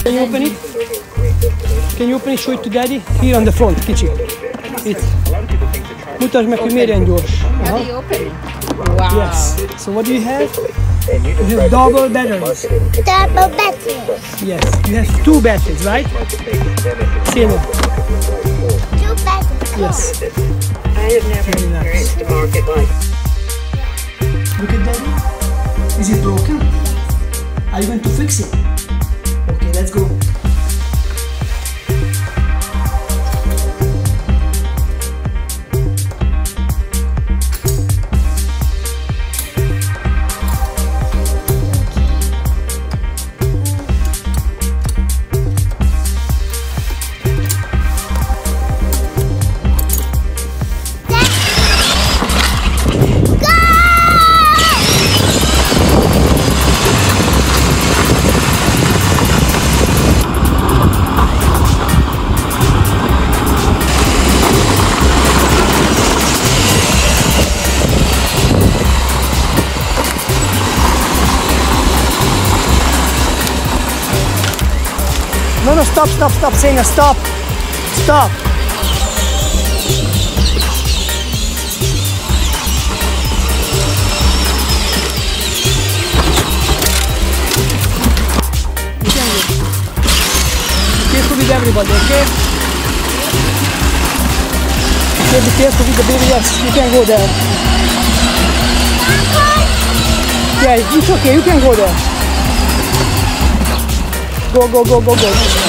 Can you open it? Can you open it? Show it to Daddy. Here on the front, kicsi. Itt. Mutasd meg, hogy miért ilyen gyors. How do you open it? Wow. Yes. So what do you have? You have double batteries. Double batteries. Yes. You have two batteries, right? Silver. Two batteries. Yes. I have never Very nice. experienced a market like Look at Daddy. Is it broken? Are you going to fix it? Okay, let's go. No, stop, stop, stop, Sena, stop. Stop. You can go. Be careful with everybody, okay? Okay, be careful with the baby, yes, you can go there. Yeah, it's okay, you can go there. Go, go, go, go, go.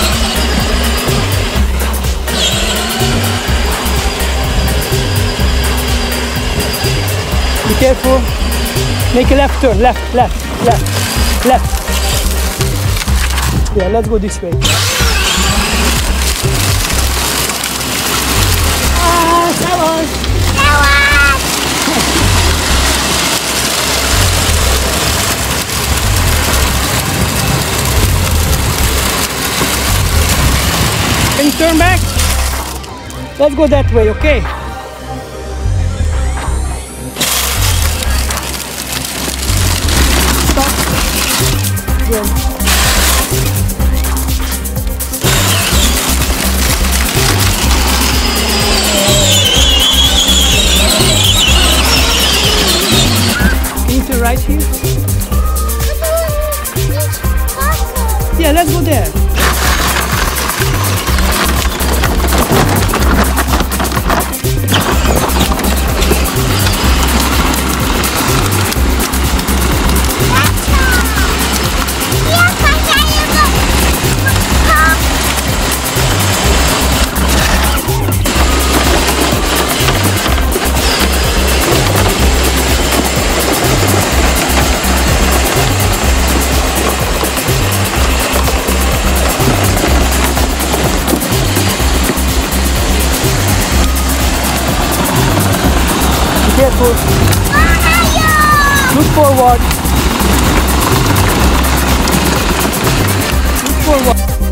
Be careful. Make a left turn. Left, left, left, left. Yeah, let's go this way. Ah, that was. Can you turn back? Let's go that way, okay? Stop. Good. Can you turn right here? Yeah, let's go there. Careful. Look forward. Look forward.